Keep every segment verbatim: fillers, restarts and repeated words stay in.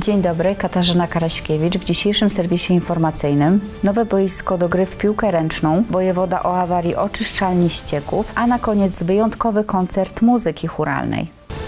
Dzień dobry, Katarzyna Karaśkiewicz. W dzisiejszym serwisie informacyjnym nowe boisko do gry w piłkę ręczną, wojewoda o awarii oczyszczalni ścieków, a na koniec wyjątkowy koncert muzyki chóralnej.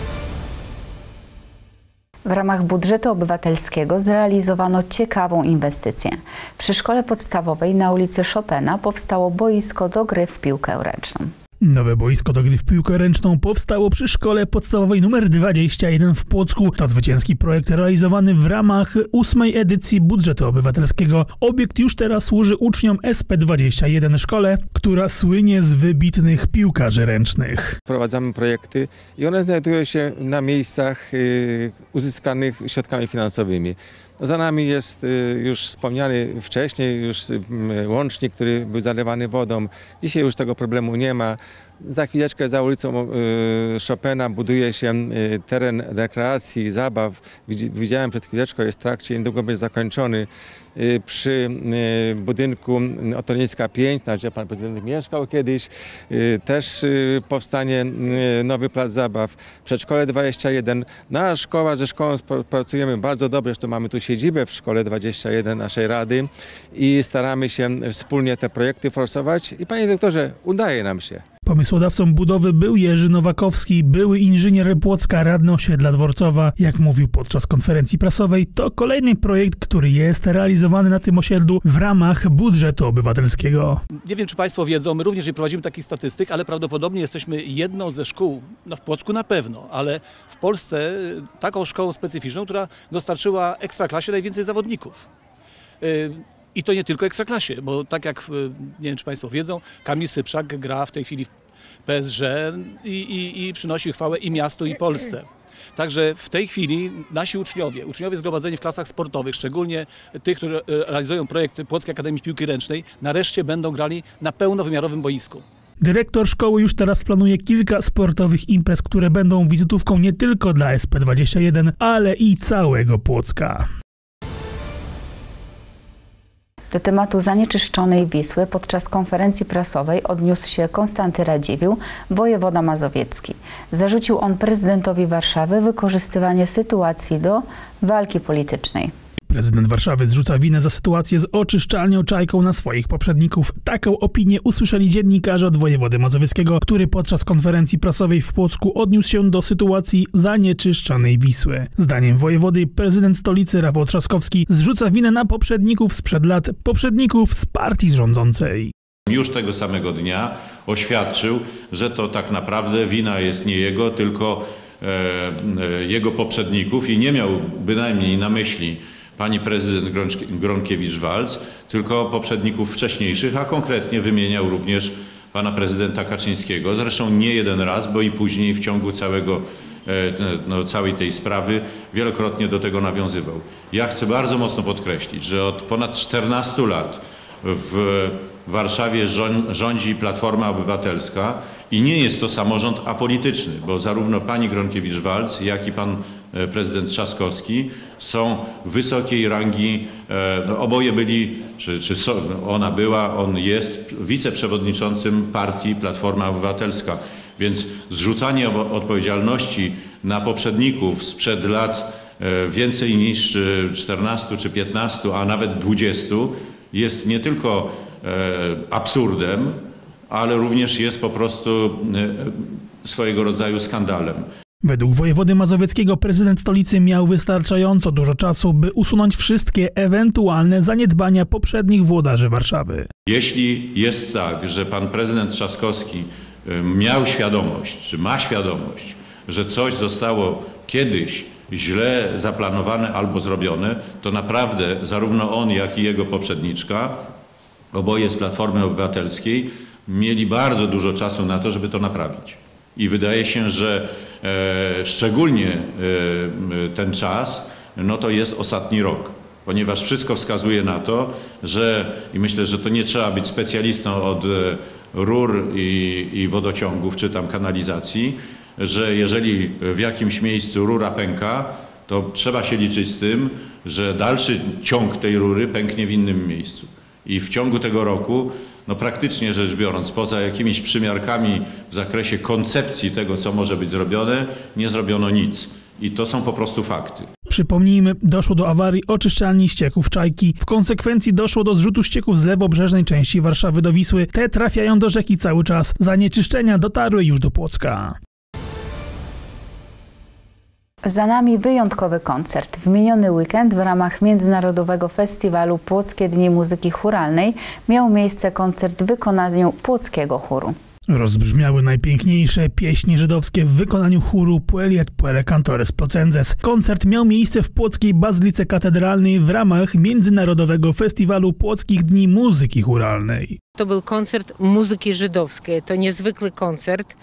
W ramach budżetu obywatelskiego zrealizowano ciekawą inwestycję. Przy szkole podstawowej na ulicy Chopina powstało boisko do gry w piłkę ręczną. Nowe boisko do gry w piłkę ręczną powstało przy szkole podstawowej numer dwadzieścia jeden w Płocku. To zwycięski projekt realizowany w ramach ósmej edycji budżetu obywatelskiego. Obiekt już teraz służy uczniom S P dwadzieścia jeden, szkole, która słynie z wybitnych piłkarzy ręcznych. Prowadzamy projekty i one znajdują się na miejscach y, uzyskanych środkami finansowymi. Za nami jest y, już wspomniany wcześniej już y, łącznik, który był zalewany wodą. Dzisiaj już tego problemu nie ma. Za chwileczkę za ulicą y, Chopina buduje się y, teren rekreacji, zabaw. Widziałem przed chwileczką, jest w trakcie, niedługo będzie zakończony. Y, przy y, budynku Ottolińska pięć, gdzie pan prezydent mieszkał kiedyś, y, też y, powstanie y, nowy plac zabaw. Przedszkole dwadzieścia jeden. Nasza szkoła, ze szkołą pracujemy bardzo dobrze, zresztą mamy tu siedzibę w szkole dwadzieścia jeden naszej rady i staramy się wspólnie te projekty forsować i panie doktorze, udaje nam się. Pomysłodawcą budowy był Jerzy Nowakowski, były inżynier Płocka, radny osiedla Dworcowa. Jak mówił podczas konferencji prasowej, to kolejny projekt, który jest realizowany na tym osiedlu w ramach budżetu obywatelskiego. Nie wiem, czy państwo wiedzą, my również nie prowadzimy takich statystyk, ale prawdopodobnie jesteśmy jedną ze szkół, no w Płocku na pewno, ale w Polsce taką szkołą specyficzną, która dostarczyła Ekstraklasie najwięcej zawodników. I to nie tylko Ekstraklasie, bo tak jak, nie wiem czy państwo wiedzą, Kamil Sypszak gra w tej chwili w P S G i, i, i przynosi chwałę i miastu, i Polsce. Także w tej chwili nasi uczniowie, uczniowie zgromadzeni w klasach sportowych, szczególnie tych, którzy realizują projekt Płockiej Akademii Piłki Ręcznej, nareszcie będą grali na pełnowymiarowym boisku. Dyrektor szkoły już teraz planuje kilka sportowych imprez, które będą wizytówką nie tylko dla S P dwadzieścia jeden, ale i całego Płocka. Do tematu zanieczyszczonej Wisły podczas konferencji prasowej odniósł się Konstanty Radziwiłł, wojewoda mazowiecki. Zarzucił on prezydentowi Warszawy wykorzystywanie sytuacji do walki politycznej. Prezydent Warszawy zrzuca winę za sytuację z oczyszczalnią Czajką na swoich poprzedników. Taką opinię usłyszeli dziennikarze od wojewody mazowieckiego, który podczas konferencji prasowej w Płocku odniósł się do sytuacji zanieczyszczonej Wisły. Zdaniem wojewody prezydent stolicy Rafał Trzaskowski zrzuca winę na poprzedników sprzed lat, poprzedników z partii rządzącej. Już tego samego dnia oświadczył, że to tak naprawdę wina jest nie jego, tylko e, e, jego poprzedników i nie miał bynajmniej na myśli pani prezydent Gronkiewicz-Waltz, tylko poprzedników wcześniejszych, a konkretnie wymieniał również pana prezydenta Kaczyńskiego. Zresztą nie jeden raz, bo i później w ciągu całego, no, całej tej sprawy wielokrotnie do tego nawiązywał. Ja chcę bardzo mocno podkreślić, że od ponad czternastu lat w Warszawie rządzi Platforma Obywatelska i nie jest to samorząd apolityczny, bo zarówno pani Gronkiewicz-Waltz, jak i pan prezydent Trzaskowski są wysokiej rangi, no oboje byli, czy, czy ona była, on jest wiceprzewodniczącym partii Platforma Obywatelska. Więc zrzucanie odpowiedzialności na poprzedników sprzed lat więcej niż czternastu czy piętnastu, a nawet dwudziestu jest nie tylko absurdem, ale również jest po prostu swojego rodzaju skandalem. Według wojewody mazowieckiego prezydent stolicy miał wystarczająco dużo czasu, by usunąć wszystkie ewentualne zaniedbania poprzednich włodarzy Warszawy. Jeśli jest tak, że pan prezydent Trzaskowski miał świadomość, czy ma świadomość, że coś zostało kiedyś źle zaplanowane albo zrobione, to naprawdę zarówno on, jak i jego poprzedniczka, oboje z Platformy Obywatelskiej, mieli bardzo dużo czasu na to, żeby to naprawić. I wydaje się, że e, szczególnie e, ten czas, no to jest ostatni rok, ponieważ wszystko wskazuje na to, że i myślę, że to nie trzeba być specjalistą od rur i, i wodociągów czy tam kanalizacji, że jeżeli w jakimś miejscu rura pęka, to trzeba się liczyć z tym, że dalszy ciąg tej rury pęknie w innym miejscu. I w ciągu tego roku, no praktycznie rzecz biorąc, poza jakimiś przymiarkami w zakresie koncepcji tego, co może być zrobione, nie zrobiono nic. I to są po prostu fakty. Przypomnijmy, doszło do awarii oczyszczalni ścieków Czajki. W konsekwencji doszło do zrzutu ścieków z lewobrzeżnej części Warszawy do Wisły. Te trafiają do rzeki cały czas. Zanieczyszczenia dotarły już do Płocka. Za nami wyjątkowy koncert. W miniony weekend w ramach Międzynarodowego Festiwalu Płockie Dni Muzyki Chóralnej miał miejsce koncert w wykonaniu płockiego chóru. Rozbrzmiały najpiękniejsze pieśni żydowskie w wykonaniu chóru Pueli et Puele Cantores Plocenses. Koncert miał miejsce w Płockiej Bazylice Katedralnej w ramach Międzynarodowego Festiwalu Płockich Dni Muzyki Chóralnej. To był koncert muzyki żydowskiej. To niezwykły koncert.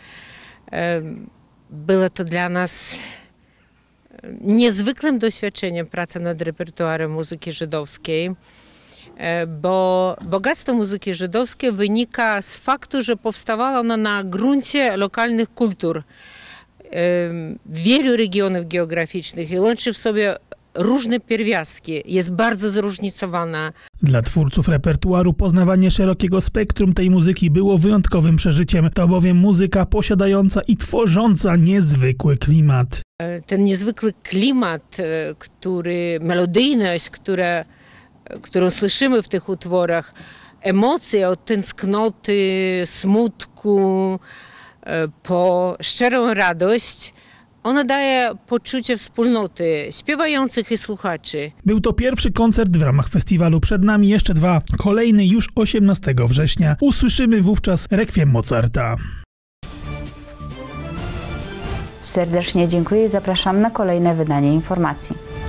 Było to dla nas niezwykłym doświadczeniem praca nad repertuarem muzyki żydowskiej, bo bogactwo muzyki żydowskiej wynika z faktu, że powstawała ona na gruncie lokalnych kultur wielu regionów geograficznych i łączy w sobie różne pierwiastki, jest bardzo zróżnicowana. Dla twórców repertuaru poznawanie szerokiego spektrum tej muzyki było wyjątkowym przeżyciem. To bowiem muzyka posiadająca i tworząca niezwykły klimat. Ten niezwykły klimat, który, melodyjność, która, którą słyszymy w tych utworach, emocje od tęsknoty, smutku, po szczerą radość, ona daje poczucie wspólnoty śpiewających i słuchaczy. Był to pierwszy koncert w ramach festiwalu. Przed nami jeszcze dwa. Kolejny już osiemnastego września. Usłyszymy wówczas Rekwiem Mozarta. Serdecznie dziękuję i zapraszam na kolejne wydanie informacji.